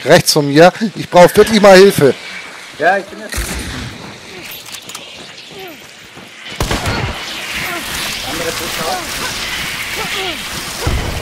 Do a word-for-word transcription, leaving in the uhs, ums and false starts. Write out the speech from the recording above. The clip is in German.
Rechts von mir. Ich brauche wirklich mal Hilfe. Ja, ich bin jetzt. Andere Zuschauer.